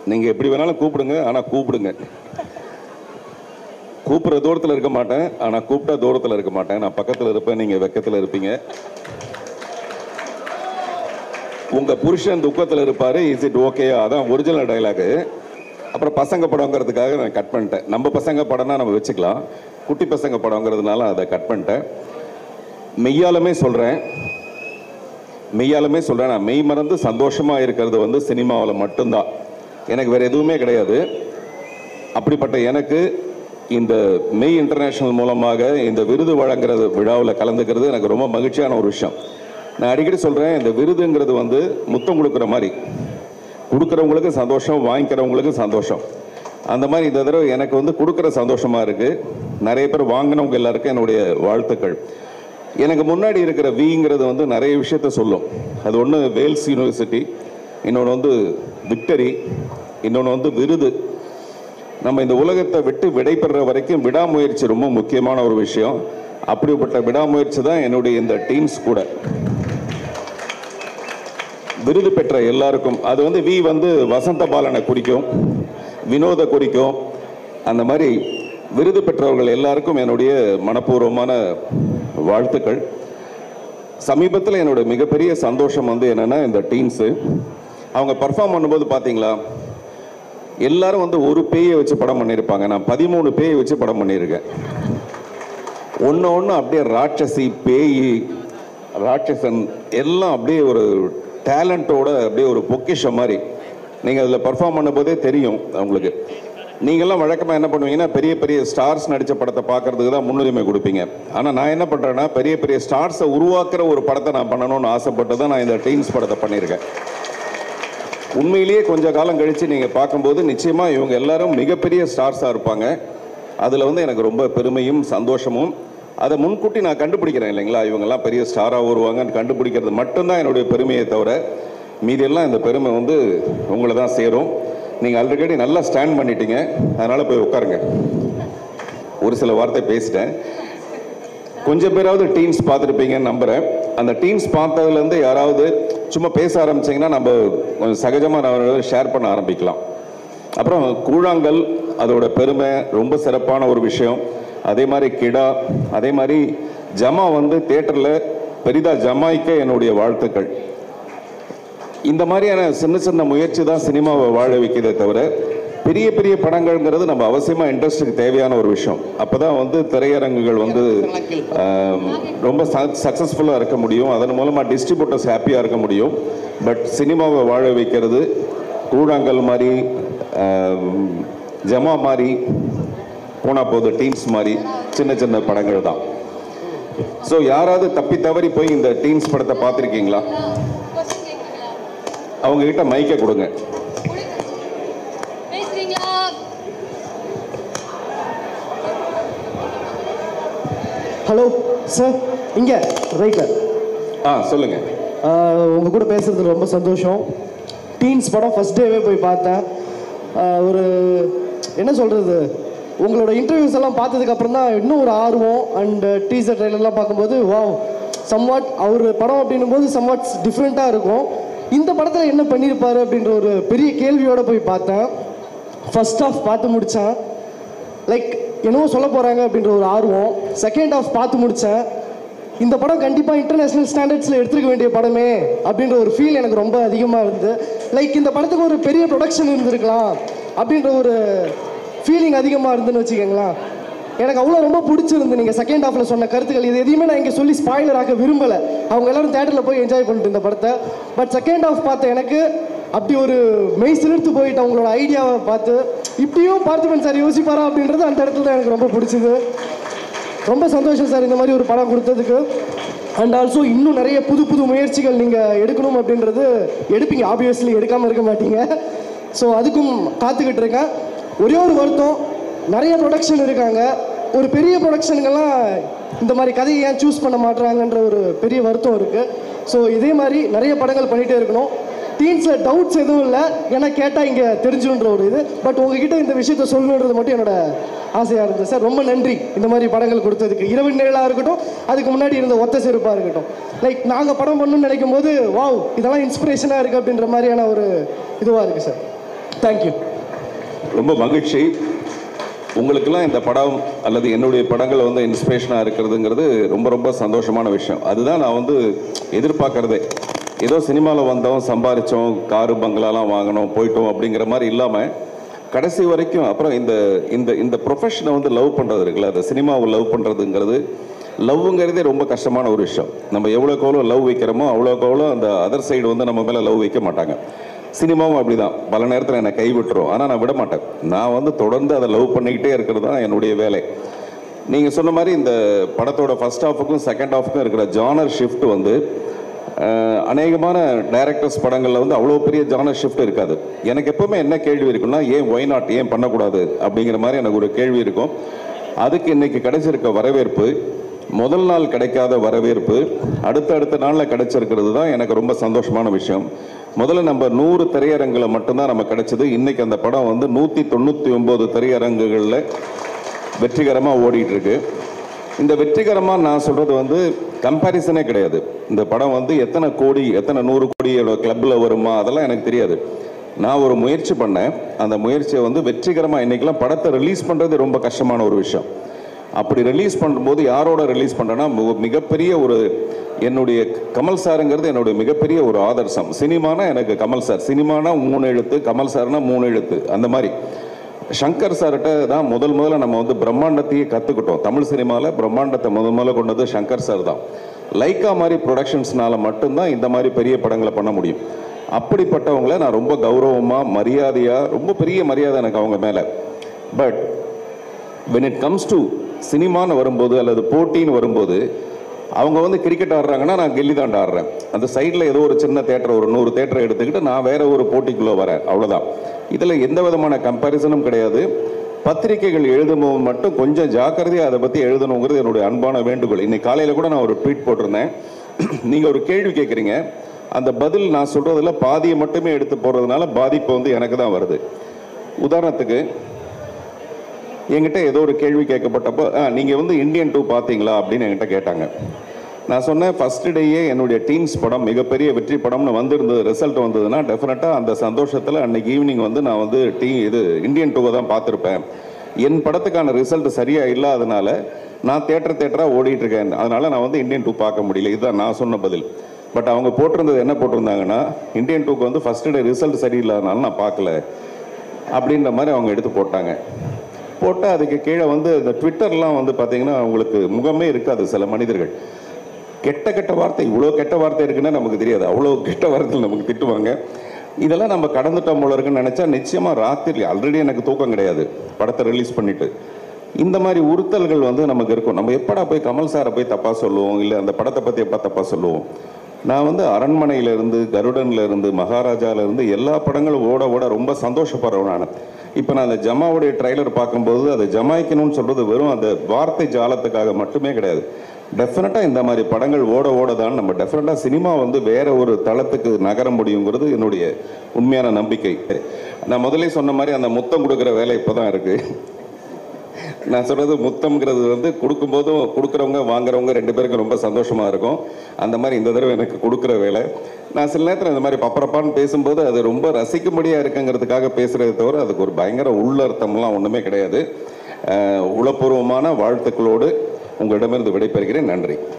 நீங்கள் எப்படி வேணாலும் கூப்பிடுங்க, ஆனால் கூப்பிடுங்க. கூப்பிட்ற தூரத்தில் இருக்க மாட்டேன், ஆனால் கூப்பிட்டா தூரத்தில் இருக்க மாட்டேன். நான் பக்கத்தில் இருப்பேன், நீங்கள் வெக்கத்தில் இருப்பீங்க. உங்கள் புருஷன் துக்கத்தில் இருப்பார். Is it okay? அதான் ஒரிஜினல் டைலாகு. அப்புறம் பசங்க படங்கிறதுக்காக நான் கட் பண்ணிட்டேன். நம்ம பசங்க படம்னா நம்ம வச்சுக்கலாம், குட்டி பசங்க படங்கிறதுனால அதை கட் பண்ணிட்டேன். மெய்யாலுமே சொல்கிறேன், நான் மெய் மறந்து சந்தோஷமாக இருக்கிறது வந்து சினிமாவில் மட்டும்தான். எனக்கு வேறு எதுவுமே கிடையாது. அப்படிப்பட்ட எனக்கு இந்த மெய் இன்டர்நேஷ்னல் மூலமாக இந்த விருது வழங்குறது விழாவில் கலந்துக்கிறது எனக்கு ரொம்ப மகிழ்ச்சியான ஒரு விஷயம். நான் அடிக்கடி சொல்கிறேன், இந்த விருதுங்கிறது வந்து முத்தம் கொடுக்குற மாதிரி, கொடுக்குறவங்களுக்கு சந்தோஷம், வாங்கிக்கிறவங்களுக்கு சந்தோஷம். அந்த மாதிரி இந்த தடவை எனக்கு வந்து கொடுக்குற சந்தோஷமாக இருக்குது. நிறைய பேர் வாங்கினவங்க எல்லாருக்கும் என்னுடைய வாழ்த்துக்கள். எனக்கு முன்னாடி இருக்கிற விங்கிறது வந்து நிறைய விஷயத்த சொல்லும். அது ஒன்று வேல்ஸ் யூனிவர்சிட்டி, இன்னொன்று வந்து விக்டரி, இன்னொன்று வந்து விருது. நம்ம இந்த உலகத்தை விட்டு விடைபெற வரைக்கும் விடாமுயற்சி ரொம்ப முக்கியமான ஒரு விஷயம். அப்படிப்பட்ட விடாமுயற்சி தான் என்னுடைய இந்த டீம்ஸ் கூட. விருது பெற்ற எல்லாருக்கும், அது வந்து வி வந்து வசந்த பாலனை குறிக்கும், வினோத குறிக்கும். அந்த மாதிரி விருது பெற்றவர்கள் எல்லாருக்கும் என்னுடைய மனப்பூர்வமான வாழ்த்துக்கள். சமீபத்தில் என்னோட மிகப்பெரிய சந்தோஷம் வந்து என்னென்னா, இந்த டீம்ஸு அவங்க பர்ஃபார்ம் பண்ணும்போது பார்த்தீங்களா, எல்லாரும் வந்து ஒரு பேயை வச்சு படம் பண்ணியிருப்பாங்க. நான் 13 பேயை வச்சு படம் பண்ணியிருக்கேன். ஒன்று அப்படியே ராட்சசி, பேய், ராட்சசன் எல்லாம் அப்படியே ஒரு டேலண்ட்டோட அப்படியே ஒரு பொக்கிஷம் மாதிரி. நீங்கள் அதில் பர்ஃபார்ம் பண்ணும்போதே தெரியும் அவங்களுக்கு. நீங்கள்லாம் வழக்கமாக என்ன பண்ணுவீங்கன்னா, பெரிய பெரிய ஸ்டார்ஸ் நடித்த படத்தை பார்க்குறதுக்கு தான் முன்னுரிமை கொடுப்பீங்க. ஆனால் நான் என்ன பண்ணுறேன்னா, பெரிய பெரிய ஸ்டார்ஸை உருவாக்குற ஒரு படத்தை நான் பண்ணணும்னு ஆசைப்பட்டு தான் நான் இந்த டீம்ஸ் படத்தை பண்ணியிருக்கேன். உண்மையிலேயே கொஞ்சம் காலம் கழித்து நீங்கள் பார்க்கும்போது நிச்சயமாக இவங்க எல்லாரும் மிகப்பெரிய ஸ்டார்ஸாக இருப்பாங்க. அதில் வந்து எனக்கு ரொம்ப பெருமையும் சந்தோஷமும். அதை முன்கூட்டி நான் கண்டுபிடிக்கிறேன் இல்லைங்களா, இவங்கெல்லாம் பெரிய ஸ்டாராக வருவாங்கன்னு கண்டுபிடிக்கிறது மட்டும்தான் என்னுடைய பெருமையை தவிர, மீதியெல்லாம் இந்த பெருமை வந்து உங்களை தான் சேரும். நீங்கள் ஆல்ரெடி நல்லா ஸ்டாண்ட் பண்ணிட்டீங்க, அதனால் போய் உட்காருங்க. ஒரு சில வார்த்தை பேசிட்டேன். கொஞ்சம் பேராவது டீம்ஸ் பார்த்துருப்பீங்கன்னு நம்புகிறேன். அந்த டீம்ஸ் பார்த்ததுலேருந்து யாராவது சும்மா பேச ஆரம்பிச்சிங்கன்னா நம்ம கொஞ்சம் சகஜமாக நான் ஷேர் பண்ண ஆரம்பிக்கலாம். அப்புறம் கூழாங்கல், அதோட பெருமை ரொம்ப சிறப்பான ஒரு விஷயம். அதே மாதிரி கிடா, அதே மாதிரி ஜமா வந்து தியேட்டரில் பெரிதாக ஜமாய்க்க என்னுடைய வாழ்த்துக்கள். இந்த மாதிரியான சின்ன சின்ன முயற்சி தான் சினிமாவை வாழ வைக்கிறதே தவிர, பெரிய பெரிய படங்கள்ங்கிறது நம்ம அவசியமாக இண்டஸ்ட்ரிக்கு தேவையான ஒரு விஷயம். அப்போ தான் வந்து திரையரங்குகள் வந்து ரொம்ப சக்ஸஸ்ஃபுல்லாக இருக்க முடியும். அதன் மூலமாக டிஸ்ட்ரிபியூட்டர்ஸ் ஹாப்பியாக இருக்க முடியும். பட் சினிமாவை வாழ வைக்கிறது கூழாங்கல் மாதிரி, ஜமா மாதிரி, போனால் போது டீம்ஸ் மாதிரி சின்ன சின்ன படங்கள் தான். ஸோ யாராவது தப்பி தவறி போய் இந்த டீம்ஸ் படத்தை பார்த்துருக்கீங்களா? அவங்ககிட்ட மைக்கை கொடுங்க. ஹலோ சார், இங்கே ரைட்டில். சொல்லுங்க. உங்கள் கூட பேசுறது ரொம்ப சந்தோஷம். டீன்ஸ் படம் ஃபர்ஸ்ட் டேவே போய் பார்த்தேன். ஒரு என்ன சொல்கிறது, உங்களோட இன்டர்வியூஸ் எல்லாம் பார்த்ததுக்கப்புறம் தான் இன்னும் ஒரு ஆர்வம். அண்ட் டீசர் ட்ரெய்லர்லாம் பார்க்கும்போது வாவ், சம்வாட் அவர் படம் அப்படின்னும் போது சம்வாட் டிஃப்ரெண்ட்டாக இருக்கும். இந்த படத்தில் என்ன பண்ணியிருப்பாரு அப்படின்ற ஒரு பெரிய கேள்வியோடு போய் பார்த்தேன். ஃபர்ஸ்ட் ஹாஃப் பார்த்து முடித்தேன், லைக் என்னவோ சொல்ல போகிறாங்க அப்படின்ற ஒரு ஆர்வம். செகண்ட் ஹாஃப் பார்த்து முடித்தேன், இந்த படம் கண்டிப்பாக இன்டர்நேஷ்னல் ஸ்டாண்டர்ட்ஸில் எடுத்துருக்க வேண்டிய படமே அப்படின்ற ஒரு ஃபீல் எனக்கு ரொம்ப அதிகமாக இருந்தது. லைக் இந்த படத்துக்கு ஒரு பெரிய ப்ரொடக்ஷன் இருந்திருக்கலாம் அப்படின்ற ஒரு ஃபீலிங் அதிகமாக இருந்துன்னு வச்சுக்கோங்களேன். எனக்கு அவ்வளோ ரொம்ப பிடிச்சிருந்து நீங்கள் செகண்ட் ஹாஃபில் சொன்ன கருத்துக்கள். இது எதையுமே நான் இங்கே சொல்லி ஸ்பாயிலர் ஆக்க விரும்பலை. அவங்க எல்லோரும் தேட்டரில் போய் என்ஜாய் பண்ணிட்டு இந்த படத்தை. பட் செகண்ட் ஹாஃப் பார்த்த எனக்கு அப்படி ஒரு மெய் சிலிர்த்து போயிட்டு அவங்களோட ஐடியாவை பார்த்து, இப்படியும் பார்த்திபன் சார் யோசிப்பாரா அப்படின்றது அந்த இடத்துல தான் எனக்கு ரொம்ப பிடிச்சிது. ரொம்ப சந்தோஷம் சார் இந்த மாதிரி ஒரு படம் கொடுத்ததுக்கு. அண்ட் ஆல்சோ இன்னும் நிறைய புது புது முயற்சிகள் நீங்கள் எடுக்கணும் அப்படின்றது எடுப்பீங்க, ஆப்வியஸ்லி எடுக்காமல் இருக்க மாட்டீங்க. ஸோ அதுக்கும் காத்துக்கிட்டு இருக்கேன். ஒரே ஒரு வருத்தம், நிறைய ப்ரொடக்ஷன் இருக்காங்க, ஒரு பெரிய ப்ரொடக்ஷனுங்கெல்லாம் இந்த மாதிரி கதையை ஏன் சூஸ் பண்ண மாட்டுறாங்கன்ற ஒரு பெரிய வருத்தம் இருக்குது. ஸோ இதே மாதிரி நிறைய படங்கள் பண்ணிகிட்டே இருக்கணும். டீன்ஸில் டவுட்ஸ் எதுவும் இல்லை, ஏன்னா கேட்டால் இங்கே தெரிஞ்சுன்ற ஒரு இது. பட் உங்ககிட்ட இந்த விஷயத்த சொல்லணுன்றது மட்டும் என்னோட ஆசையாக இருந்தது சார். ரொம்ப நன்றி இந்த மாதிரி படங்கள் கொடுத்ததுக்கு. இரவு நிழலாக இருக்கட்டும், அதுக்கு முன்னாடி இருந்த ஒத்த செருப்பாக இருக்கட்டும். லைக் நாங்கள் படம் பண்ணணும்னு நினைக்கும் போது வாவ், இதெல்லாம் இன்ஸ்பிரேஷனாக இருக்குது அப்படின்ற மாதிரியான ஒரு இதுவாக இருக்குது சார். தேங்க்யூ. ரொம்ப மகிழ்ச்சி. உங்களுக்கெல்லாம் இந்த படம் அல்லது என்னுடைய படங்கள் வந்து இன்ஸ்பிரேஷனாக இருக்கிறதுங்கிறது ரொம்ப ரொம்ப சந்தோஷமான விஷயம். அதுதான் நான் வந்து எதிர்பார்க்கறதே. ஏதோ சினிமாவில் வந்தோம், சம்பாதிச்சோம், காரு பங்களாலாம் வாங்கினோம், போயிட்டோம் அப்படிங்கிற மாதிரி இல்லாமல் கடைசி வரைக்கும் அப்புறம் இந்த இந்த இந்த ப்ரொஃபஷனை வந்து லவ் பண்ணுறது இருக்குல்ல, அந்த சினிமாவை லவ் பண்ணுறதுங்கிறது, லவ்ங்கிறதே ரொம்ப கஷ்டமான ஒரு விஷயம். நம்ம எவ்வளோக்கு எவ்வளோ லவ் வைக்கிறோமோ அவ்வளோக்கு எவ்வளோ அந்த அதர் சைடு வந்து நம்ம மேலே லவ் வைக்க மாட்டாங்க. சினிமாவும் அப்படி தான், பல நேரத்தில் என்னை கைவிட்டுரும். ஆனால் நான் விட மாட்டேன். நான் வந்து தொடர்ந்து அதை லவ் பண்ணிக்கிட்டே இருக்கிறது தான் என்னுடைய வேலை. நீங்கள் சொன்ன மாதிரி இந்த படத்தோட ஃபர்ஸ்ட் ஹாஃபுக்கும் செகண்ட் ஹாஃபுக்கும் இருக்கிற ஜானர் ஷிஃப்ட் வந்து அநேகமான டைரக்டர்ஸ் படங்களில் வந்து அவ்வளோ பெரிய ஜானர் ஷிஃப்ட் இருக்காது. எனக்கு எப்போவுமே என்ன கேள்வி இருக்குன்னா, ஏன் ஒய் நாட், ஏன் பண்ணக்கூடாது அப்படிங்கிற மாதிரி எனக்கு ஒரு கேள்வி இருக்கும். அதுக்கு இன்னைக்கு கிடைச்சிருக்க வரவேற்பு, முதல் நாள் கிடைக்காத வரவேற்பு அடுத்த நாளில் கிடைச்சிருக்கிறது தான் எனக்கு ரொம்ப சந்தோஷமான விஷயம். முதல்ல நம்ம 100 திரையரங்குகளை மட்டும்தான் நம்ம கிடைச்சது. இன்னைக்கு அந்த படம் வந்து 199 திரையரங்குகளில் வெற்றிகரமாக ஓடிட்டு இருக்கு. இந்த வெற்றிகரமாக நான் சொல்கிறது வந்து கம்பேரிசனே கிடையாது. இந்த படம் வந்து எத்தனை கோடி, எத்தனை 100 கோடியோட கிளப்பில் வருமா அதெல்லாம் எனக்கு தெரியாது. நான் ஒரு முயற்சி பண்ணேன். அந்த முயற்சியை வந்து வெற்றிகரமாக, இன்றைக்கெல்லாம் படத்தை ரிலீஸ் பண்ணுறது ரொம்ப கஷ்டமான ஒரு விஷயம். அப்படி ரிலீஸ் பண்ணும்போது யாரோட ரிலீஸ் பண்ணுறேன்னா, மிகப்பெரிய ஒரு என்னுடைய கமல் சாருங்கிறது என்னுடைய மிகப்பெரிய ஒரு ஆதர்சம். சினிமானா எனக்கு கமல் சார், சினிமானா 3 எழுத்து, கமல் சார்னா 3 எழுத்து. அந்த மாதிரி சங்கர் சார்கிட்ட தான் முதல்ல நம்ம வந்து பிரம்மாண்டத்தையே கற்றுக்கிட்டோம். தமிழ் சினிமாவில் பிரம்மாண்டத்தை முதல்ல கொண்டது சங்கர் சார் தான். லைக்கா மாதிரி ப்ரொடக்ஷன்ஸ்னால மட்டும்தான் இந்த மாதிரி பெரிய படங்களை பண்ண முடியும். அப்படிப்பட்டவங்கள நான் ரொம்ப கௌரவமாக, மரியாதையாக, ரொம்ப பெரிய மரியாதை எனக்கு அவங்க மேலே. But when it comes to சினிமான்னு வரும்போது அல்லது போட்டின்னு வரும்போது, அவங்க வந்து கிரிக்கெட் ஆடுறாங்கன்னா நான் கில்லி தாண்டா ஆடுறேன். அந்த சைடில் ஏதோ ஒரு சின்ன தேட்டர், ஒரு 100 தேட்டரை எடுத்துக்கிட்டு நான் வேற ஒரு போட்டிக்குள்ளே வரேன், அவ்வளோதான். இதில் எந்த விதமான கம்பேரிசனும் கிடையாது. பத்திரிகைகள் எழுதும்போது மட்டும் கொஞ்சம் ஜாக்கிரதையாக அதை பற்றி எழுதணுங்கிறது என்னுடைய அன்பான வேண்டுகோள். இன்னைக்கு காலையில் கூட நான் ஒரு ட்வீட் போட்டிருந்தேன். நீங்கள் ஒரு கேள்வி கேட்குறீங்க, அந்த பதில் நான் சொல்கிறதில் பாதியை மட்டுமே எடுத்து போடுறதுனால பாதிப்பு வந்து எனக்கு தான் வருது. உதாரணத்துக்கு என்கிட்ட ஏதோ ஒரு கேள்வி கேட்கப்பட்டப்போ, நீங்கள் வந்து இந்தியன் 2 பார்த்தீங்களா அப்படின்னு என்கிட்ட கேட்டாங்க. நான் சொன்னேன், ஃபர்ஸ்ட் டேயே என்னுடைய டீம்ஸ் படம் மிகப்பெரிய வெற்றி படம்னு வந்திருந்தது, ரிசல்ட் வந்ததுன்னா டெஃபினட்டாக அந்த சந்தோஷத்தில் அன்னைக்கு ஈவினிங் வந்து நான் வந்து இந்தியன் 2 தான் பார்த்துருப்பேன். என் படத்துக்கான ரிசல்ட் சரியாக இல்லாதனால நான் தேட்டராக ஓடிட்டு இருக்கேன், அதனால நான் வந்து இந்தியன் 2 பார்க்க முடியல. இதுதான் நான் சொன்ன பதில். பட் அவங்க போட்டிருந்தது என்ன போட்டிருந்தாங்கன்னா, இந்தியன் 2க்கு வந்து ஃபர்ஸ்ட் டே ரிசல்ட் சரியில்லாதனால நான் பார்க்கல அப்படின்ற மாதிரி அவங்க எடுத்து போட்டாங்க. போட்டால் அதுக்கு கீழே வந்து இந்த ட்விட்டர்லாம் வந்து பார்த்தீங்கன்னா அவங்களுக்கு முகமே இருக்காது. சில மனிதர்கள் கெட்ட வார்த்தை, இவ்வளோ கெட்ட வார்த்தை இருக்குன்னா நமக்கு தெரியாது, அவ்வளோ கெட்ட வார்த்தைகள் நமக்கு திட்டுவாங்க. இதெல்லாம் நம்ம கடந்துட்டோம் போல இருக்குன்னு நினச்சா நிச்சயமாக ராத்திரி ஆல்ரெடி எனக்கு தூக்கம் கிடையாது படத்தை ரிலீஸ் பண்ணிவிட்டு. இந்த மாதிரி உறுத்தல்கள் வந்து நமக்கு இருக்கும். நம்ம எப்படா போய் கமல் சாரை போய் தப்பாக சொல்லுவோம், இல்லை அந்த படத்தை பற்றி எப்போ தப்பாக சொல்லுவோம். நான் வந்து அரண்மனையிலேருந்து, கருடன்லேருந்து, மகாராஜாவிலேருந்து எல்லா படங்களும் ஓட ரொம்ப சந்தோஷப்படுறேன் நான். இப்போ நான் அந்த ஜமாவுடைய ட்ரைலர் பார்க்கும்போது அதை ஜமாய்க்கணும்னு சொல்கிறது வெறும் அந்த வார்த்தை ஜாலத்துக்காக மட்டுமே கிடையாது. டெஃபினட்டாக இந்த மாதிரி படங்கள் ஓட தான் நம்ம டெஃபினட்டாக சினிமா வந்து வேற ஒரு தளத்துக்கு நகர முடியுங்கிறது என்னுடைய உண்மையான நம்பிக்கை. நான் முதலே சொன்ன மாதிரி அந்த முத்தம் கொடுக்குற வேலை இப்போ தான் இருக்குது. நான் சொல்கிறது முத்தம்ங்கிறது வந்து கொடுக்கும்போதும் கொடுக்குறவங்க வாங்குறவங்க 2 பேருக்கும் ரொம்ப சந்தோஷமாக இருக்கும். அந்த மாதிரி இந்த தடவை எனக்கு கொடுக்குற வேலை. நான் சில நேரத்தில் இந்த மாதிரி பப்பரப்பான்னு பேசும்போது அது ரொம்ப ரசிக்கும்படியாக இருக்குங்கிறதுக்காக பேசுகிறத தவிர அதுக்கு ஒரு பயங்கர உள்ளர்த்தம்லாம் ஒன்றுமே கிடையாது. உளப்பூர்வமான வாழ்த்துக்களோடு உங்களிடமிருந்து விடைபெறுகிறேன். நன்றி.